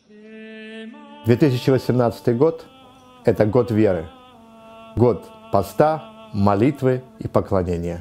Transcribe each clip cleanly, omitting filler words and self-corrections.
2018 год – это год веры, год поста, молитвы и поклонения.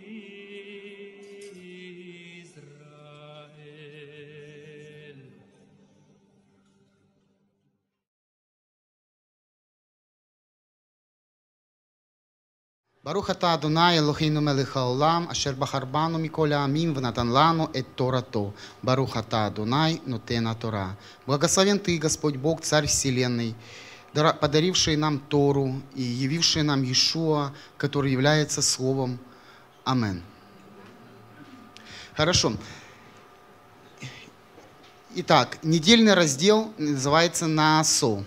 ברוך אתה אדוני אלוהינו מלך העולם אשר בחר בנו מכל העמים ונתן לנו את торато. ברוך אתה אדוני נותן התורה. Благословен Ты, Господь Бог, Царь Вселенной, подаривший нам Тору и явивший нам Иешуа, который является Словом. Амен. Хорошо. Итак, недельный раздел называется «Наасо».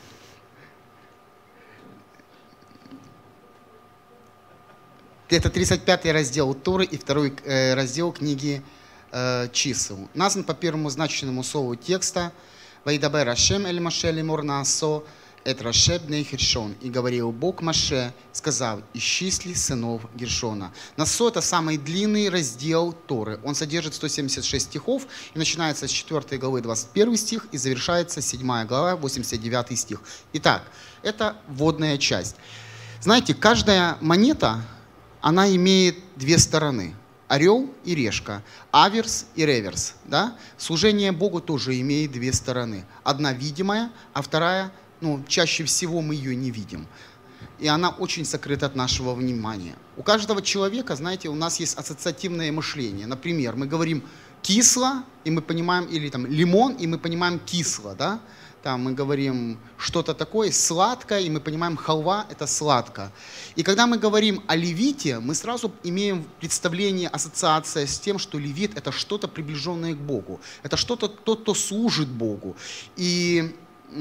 Это 35-й раздел Торы и 2-й раздел книги Чисел. Назван по первому значенному слову текста «Вайдабер Ашем эль Моше лемор наасо эт Роше бней Гершон». И говорил Бог Моше, сказав: «Исчисли сынов Гершона». Наасо – это самый длинный раздел Торы. Он содержит 176 стихов и начинается с 4 главы 21 стих и завершается 7 глава 89 стих. Итак, это вводная часть. Знаете, каждая монета, она имеет две стороны. Орел и решка, аверс и реверс. Да? Служение Богу тоже имеет две стороны. Одна видимая, а вторая, чаще всего мы ее не видим. И она очень сокрыта от нашего внимания. У каждого человека, знаете, у нас есть ассоциативное мышление. Например, мы говорим кисло, и мы понимаем, или там лимон, и мы понимаем кисло, да? Там мы говорим что-то такое сладкое, и мы понимаем халва – это сладко. И когда мы говорим о левите, мы сразу имеем представление, ассоциация с тем, что левит – это что-то приближенное к Богу. Это что-то, тот, кто служит Богу. И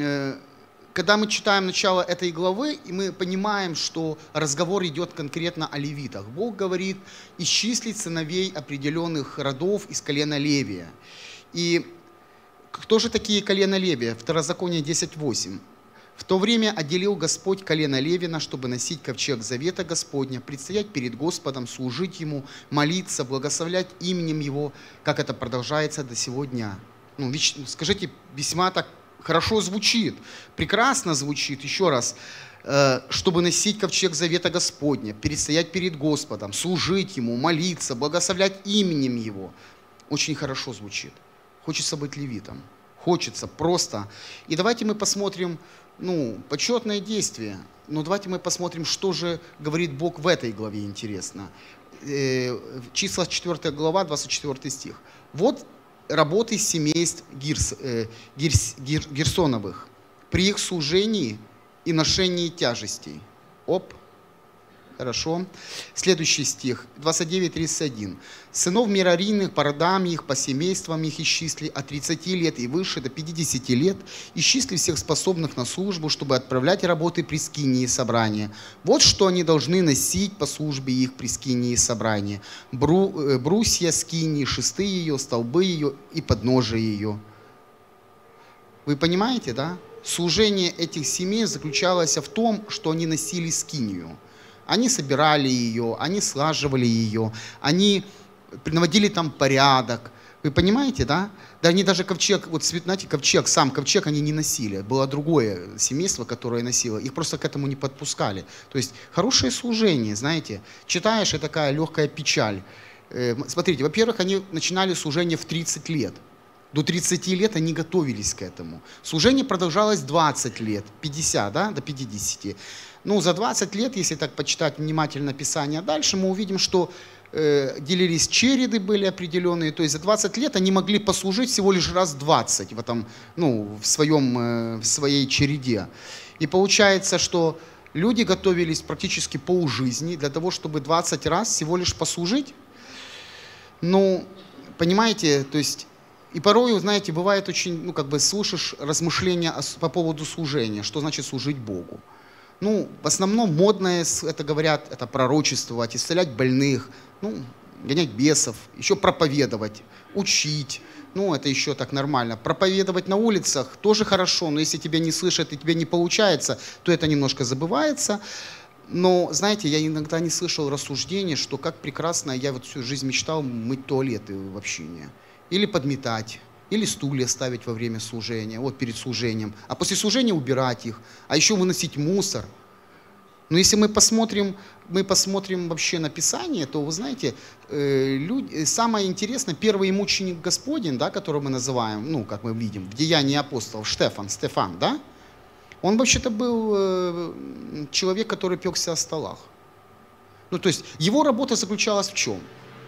когда мы читаем начало этой главы, и мы понимаем, что разговор идет конкретно о левитах. Бог говорит исчислить сыновей определенных родов из колена Левия. И кто же такие колена Левия? Второзаконие 10:8. «В то время отделил Господь колено Левина, чтобы носить ковчег завета Господня, предстоять перед Господом, служить Ему, молиться, благословлять именем Его, как это продолжается до сего дня». Скажите, весьма так хорошо звучит, прекрасно звучит, еще раз. «Чтобы носить ковчег завета Господня, предстоять перед Господом, служить Ему, молиться, благословлять именем Его». Очень хорошо звучит. Хочется быть левитом. Хочется просто. И давайте мы посмотрим, почетное действие. Но давайте мы посмотрим, что же говорит Бог в этой главе, интересно. Числа 4 глава, 24 стих. «Вот работы семейств Герсоновых при их служении и ношении тяжестей». Хорошо. Следующий стих, 29-31. «Сынов Мерарийных по родам их, по семействам их исчисли от 30 лет и выше до 50 лет, исчисли всех способных на службу, чтобы отправлять работы при скинии собрания. Вот что они должны носить по службе их при скинии собрания: брусья скинии, шесты ее, столбы ее и подножие ее». Вы понимаете, да? Служение этих семей заключалось в том, что они носили скинию. Они собирали ее, они слаживали ее, они наводили там порядок. Вы понимаете, да? Да они даже ковчег, знаете, сам ковчег они не носили. Было другое семейство, которое носило. Их просто к этому не подпускали. То есть хорошее служение, знаете. Читаешь, и такая легкая печаль. Смотрите, во-первых, они начинали служение в 30 лет. До 30 лет они готовились к этому. Служение продолжалось 20 лет, 50, да, до 50. За 20 лет, если так почитать внимательно Писание дальше, мы увидим, что делились череды были определенные. То есть за 20 лет они могли послужить всего лишь раз 20 в своей череде. И получается, что люди готовились практически полжизни для того, чтобы 20 раз всего лишь послужить. Понимаете, то есть... И порой, знаете, бывает очень, слушаешь размышления по поводу служения, что значит служить Богу. В основном модное, это говорят, это пророчествовать, исцелять больных, гонять бесов, еще проповедовать, учить. Это еще так нормально. Проповедовать на улицах тоже хорошо, но если тебя не слышат и тебе не получается, то это немножко забывается. Но, знаете, я иногда не слышал рассуждения, что как прекрасно, я всю жизнь мечтал мыть туалеты в общине. Или подметать, Или стулья ставить во время служения, вот перед служением. А после служения убирать их. А еще выносить мусор. Но если мы посмотрим вообще на Писание, то вы знаете, самое интересное, первый мученик Господень, да, которого мы называем, ну, как мы видим, в Деянии апостолов, Стефан, да? Он вообще-то был человек, который пекся о столах. Ну, то есть его работа заключалась в чем?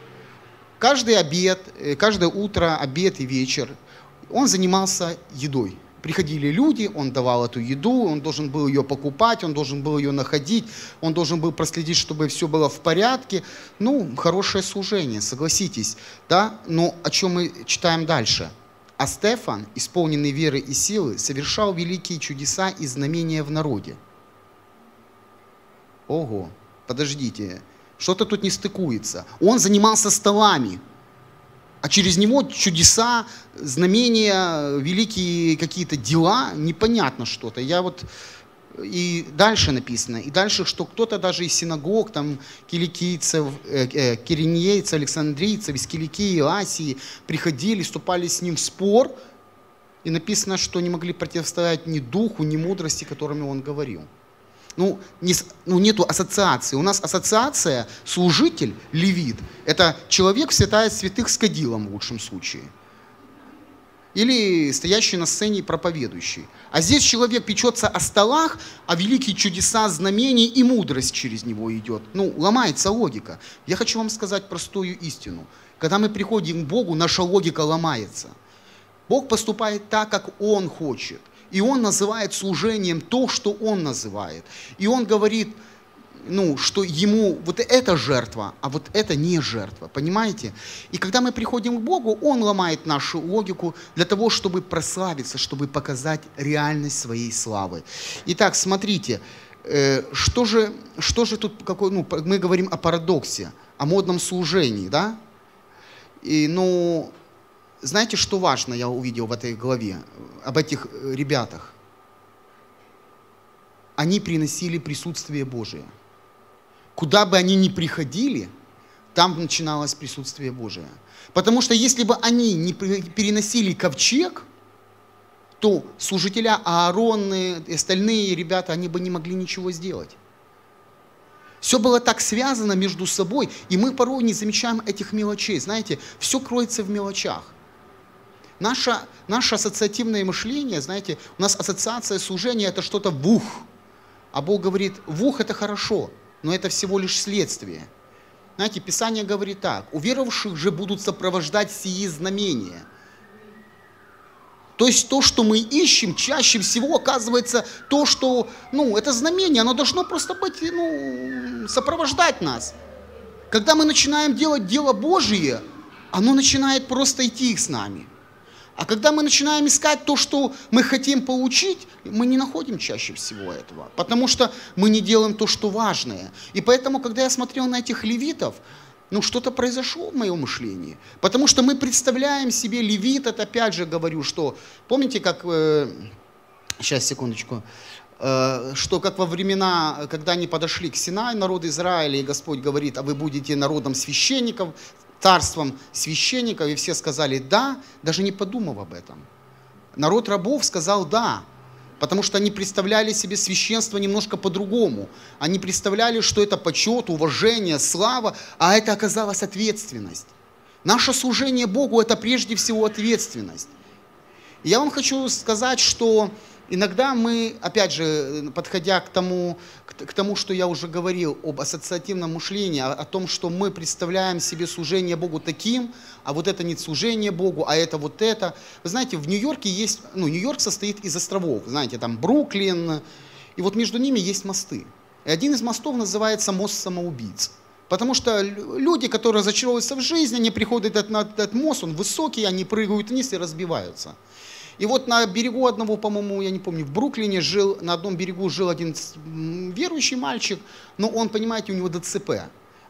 Каждое утро, обед и вечер он занимался едой. Приходили люди, он давал эту еду, он должен был ее покупать, он должен был ее находить, он должен был проследить, чтобы все было в порядке. Ну, хорошее служение, согласитесь. Да? Но о чем мы читаем дальше? А Стефан, исполненный веры и силы, совершал великие чудеса и знамения в народе. Ого, подождите, что-то тут не стыкуется. Он занимался столами, а через него чудеса, знамения, великие какие-то дела, непонятно что-то. И дальше написано, и дальше, что кто-то даже из синагог, там, киликийцев, киринейцев, александрийцев, из Киликии и Асии приходили, вступали с ним в спор, и написано, что не могли противостоять ни духу, ни мудрости, которыми он говорил. Нету ассоциации. У нас ассоциация служитель, левит, это человек в святая святых с кадилом в лучшем случае. Или стоящий на сцене проповедующий. А здесь человек печется о столах, а великие чудеса, знамения и мудрость через него идет. Ломается логика. Я хочу вам сказать простую истину. Когда мы приходим к Богу, наша логика ломается. Бог поступает так, как Он хочет. И Он называет служением то, что Он называет. И Он говорит, что Ему вот это жертва, а вот это не жертва. Понимаете? И когда мы приходим к Богу, Он ломает нашу логику для того, чтобы прославиться, чтобы показать реальность своей славы. Итак, смотрите, что же тут, мы говорим о парадоксе, о модном служении, да? Знаете, что важно, я увидел в этой главе, об этих ребятах? Они приносили присутствие Божие. Куда бы они ни приходили, там начиналось присутствие Божие. Потому что если бы они не переносили ковчег, то служителя Аарон и остальные ребята, они бы не могли ничего сделать. Все было так связано между собой, и мы порой не замечаем этих мелочей. Знаете, все кроется в мелочах. Наше ассоциативное мышление, знаете, у нас ассоциация служения – это что-то вух. А Бог говорит, вух – это хорошо, но это всего лишь следствие. Знаете, Писание говорит так, уверовавших же будут сопровождать сии знамения. То есть то, что мы ищем, чаще всего оказывается то, что, это знамение, оно должно просто быть, сопровождать нас. Когда мы начинаем делать дело Божие, оно начинает просто идти с нами. А когда мы начинаем искать то, что мы хотим получить, мы не находим чаще всего этого, потому что мы не делаем то, что важное. И поэтому, когда я смотрел на этих левитов, что-то произошло в моем мышлении. Потому что мы представляем себе левит, это опять же говорю, что, помните, как, сейчас, секундочку, что как во времена, когда они подошли к Синаю, народ Израиля, и Господь говорит, а вы будете народом священников, царством священников, и все сказали «да», даже не подумав об этом. Народ рабов сказал «да», потому что они представляли себе священство немножко по-другому. Они представляли, что это почет, уважение, слава, а это оказалась ответственность. Наше служение Богу – это прежде всего ответственность. И я вам хочу сказать, что иногда мы, опять же, подходя к тому, что я уже говорил об ассоциативном мышлении, о том, что мы представляем себе служение Богу таким, а вот это не служение Богу, а это вот это. Вы знаете, в Нью-Йорке есть, Нью-Йорк состоит из островов, знаете, там Бруклин, и вот между ними есть мосты. И один из мостов называется мост самоубийц. Потому что люди, которые разочаровываются в жизни, они приходят на этот мост, он высокий, они прыгают вниз и разбиваются. И вот на берегу одного, по-моему, я не помню, в Бруклине на одном берегу жил один верующий мальчик, но он, понимаете, у него ДЦП.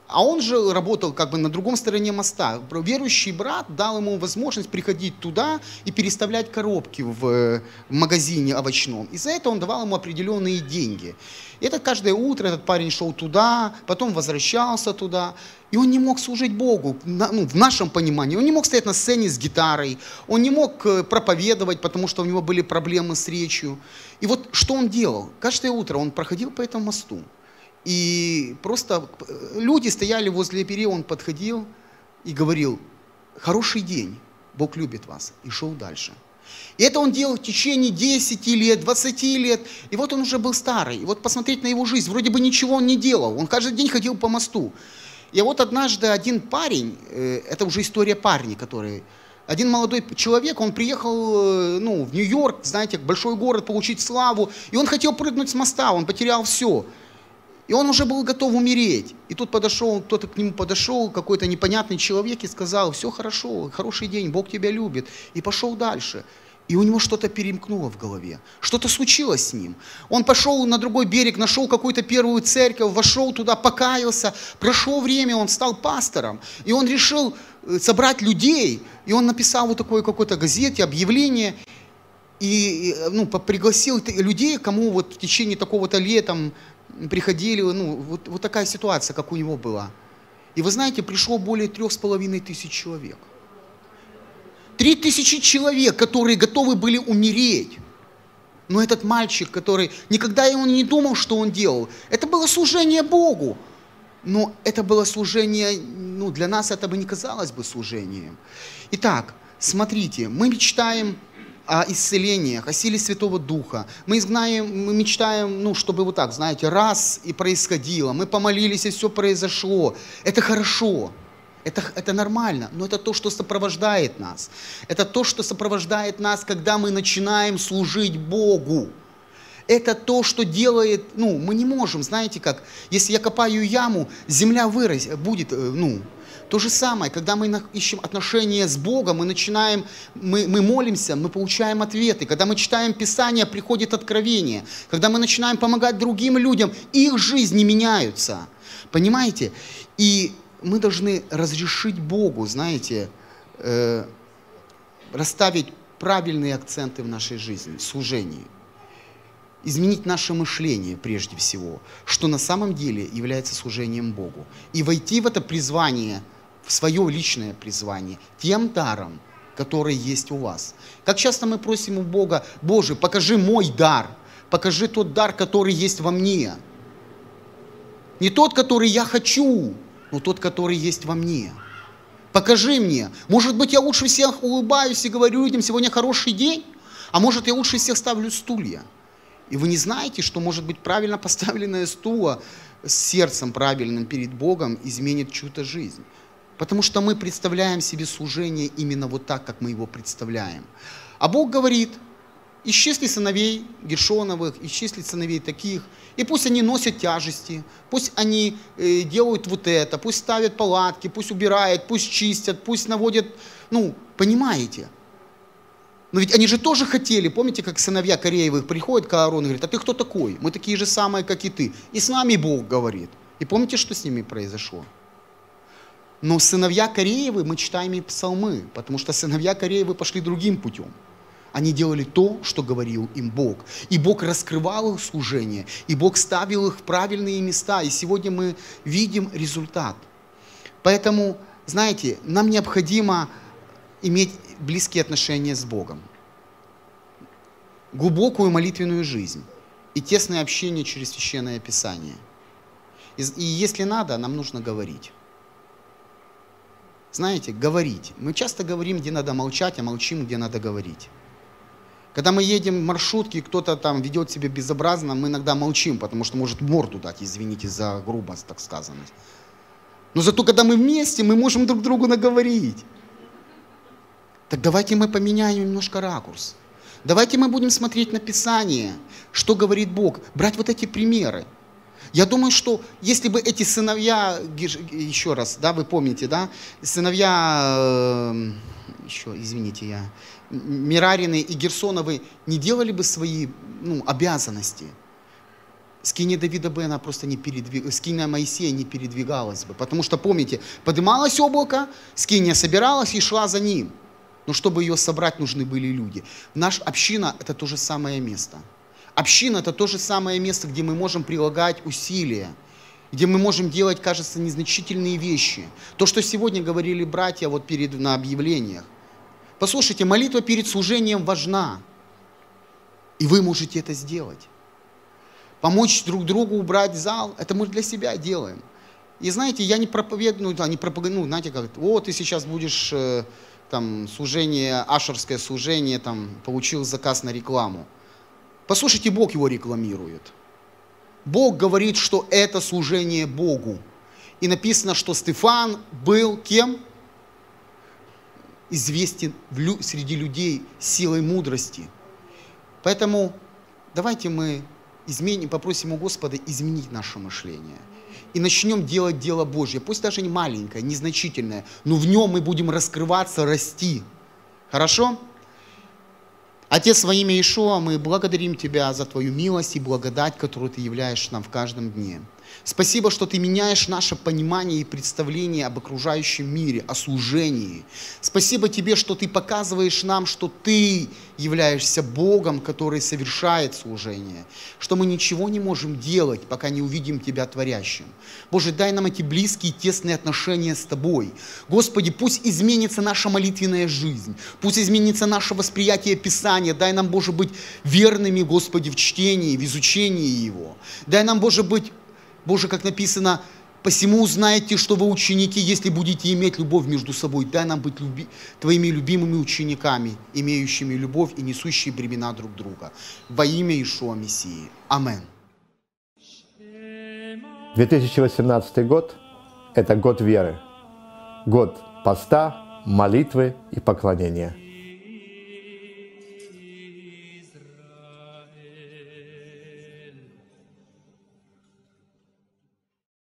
А он же работал как бы на другом стороне моста. Верующий брат дал ему возможность приходить туда и переставлять коробки в магазине овощном. И за это он давал ему определенные деньги. И это каждое утро этот парень шел туда, потом возвращался туда. И он не мог служить Богу, в нашем понимании. Он не мог стоять на сцене с гитарой, он не мог проповедовать, потому что у него были проблемы с речью. И вот что он делал? Каждое утро он проходил по этому мосту. И просто люди стояли возле перил, он подходил и говорил: хороший день, Бог любит вас, и шел дальше. И это он делал в течение 10 лет, 20 лет, и вот он уже был старый. И вот посмотреть на его жизнь, вроде бы ничего он не делал, он каждый день ходил по мосту. И вот однажды один парень, это уже история парня, один молодой человек, он приехал в Нью-Йорк, знаете, большой город, получить славу, и он хотел прыгнуть с моста, он потерял все. И он уже был готов умереть. И тут кто-то к нему подошел, какой-то непонятный человек, и сказал: все хорошо, хороший день, Бог тебя любит. И пошел дальше. И у него что-то перемкнуло в голове. Что-то случилось с ним. Он пошел на другой берег, нашел какую-то первую церковь, вошел туда, покаялся. Прошло время, он стал пастором. И он решил собрать людей. И он написал вот такое какой-то газете, объявление. И пригласил людей, кому вот в течение такого-то лета приходили, вот такая ситуация, как у него была. И вы знаете, пришло более 3500 человек. 3000 человек, которые готовы были умереть. Но этот мальчик, который никогда он не думал, что он делал, это было служение Богу. Но это было служение, для нас это бы не казалось бы служением. Итак, смотрите, мы мечтаем о исцелениях, о силе Святого Духа. Мы мечтаем, чтобы вот так, знаете, раз и происходило. Мы помолились, и все произошло. Это хорошо, это нормально, но это то, что сопровождает нас. Это то, что сопровождает нас, когда мы начинаем служить Богу. Это то, что делает, мы не можем, знаете как, если я копаю яму, земля будет, то же самое, когда мы ищем отношения с Богом, мы молимся, мы получаем ответы. Когда мы читаем Писание, приходит откровение. Когда мы начинаем помогать другим людям, их жизни меняются. Понимаете? И мы должны разрешить Богу, знаете, расставить правильные акценты в нашей жизни, в служении. Изменить наше мышление прежде всего, что на самом деле является служением Богу. И войти в это призвание, в свое личное призвание, тем даром, который есть у вас. Как часто мы просим у Бога: Боже, покажи мой дар, покажи тот дар, который есть во мне. Не тот, который я хочу, но тот, который есть во мне. Покажи мне. Может быть, я лучше всех улыбаюсь и говорю людям: сегодня хороший день, а может, я лучше всех ставлю стулья. И вы не знаете, что, может быть, правильно поставленное стуло с сердцем правильным перед Богом изменит чью-то жизнь. Потому что мы представляем себе служение именно вот так, как мы его представляем. А Бог говорит: исчисли сыновей Гершоновых, исчисли сыновей таких, и пусть они носят тяжести, пусть они делают вот это, пусть ставят палатки, пусть убирают, пусть чистят, пусть наводят, понимаете? Но ведь они же тоже хотели, помните, как сыновья Кореевых приходят к Аарону и говорят: а ты кто такой? Мы такие же самые, как и ты. И с нами Бог говорит. И помните, что с ними произошло? Но сыновья Кореевы, мы читаем и псалмы, потому что сыновья Кореевы пошли другим путем. Они делали то, что говорил им Бог. И Бог раскрывал их служение, и Бог ставил их в правильные места. И сегодня мы видим результат. Поэтому, знаете, нам необходимо иметь близкие отношения с Богом, глубокую молитвенную жизнь и тесное общение через Священное Писание. И если надо, нам нужно говорить. Знаете, говорить. Мы часто говорим, где надо молчать, а молчим, где надо говорить. Когда мы едем в маршрутке, кто-то там ведет себя безобразно, мы иногда молчим, потому что может морду дать, извините за грубость, так сказано. Но зато, когда мы вместе, мы можем друг другу наговорить. Так давайте мы поменяем немножко ракурс. Давайте мы будем смотреть на Писание, что говорит Бог, брать вот эти примеры. Я думаю, что если бы эти сыновья, еще раз, да, вы помните, да, сыновья, Мерарины и Герсоновы не делали бы свои обязанности, скиния Давида бы, она просто не передвигалась, скиния Моисея не передвигалась бы. Потому что, помните, поднималось облако, скиния собиралась и шла за ним. Но чтобы ее собрать, нужны были люди. Наша община – это то же самое место. Община – это то же самое место, где мы можем прилагать усилия, где мы можем делать, кажется, незначительные вещи. То, что сегодня говорили братья вот на объявлениях. Послушайте, молитва перед служением важна. И вы можете это сделать. Помочь друг другу убрать зал, это мы для себя делаем. И знаете, я не проповедую, знаете, как, ты сейчас будешь, служение, ашерское служение, получил заказ на рекламу. Послушайте, Бог его рекламирует. Бог говорит, что это служение Богу. И написано, что Стефан был кем? Известен среди людей силой мудрости. Поэтому давайте мы попросим у Господа изменить наше мышление. И начнем делать дело Божье. Пусть даже не маленькое, незначительное, но в нем мы будем раскрываться, расти. Хорошо? Отец, во имя Иешуа, мы благодарим Тебя за Твою милость и благодать, которую Ты являешь нам в каждом дне. Спасибо, что Ты меняешь наше понимание и представление об окружающем мире, о служении. Спасибо Тебе, что Ты показываешь нам, что Ты являешься Богом, который совершает служение, что мы ничего не можем делать, пока не увидим Тебя творящим. Боже, дай нам эти близкие, тесные отношения с Тобой. Господи, пусть изменится наша молитвенная жизнь, пусть изменится наше восприятие Писания. Дай нам, Боже, быть верными, Господи, в чтении, в изучении Его. Дай нам, Боже, как написано, посему узнаете, что вы ученики, если будете иметь любовь между собой. Дай нам быть Твоими любимыми учениками, имеющими любовь и несущие бремена друг друга. Во имя Иешуа Мессии. Аминь. 2018 год – это год веры, год поста, молитвы и поклонения.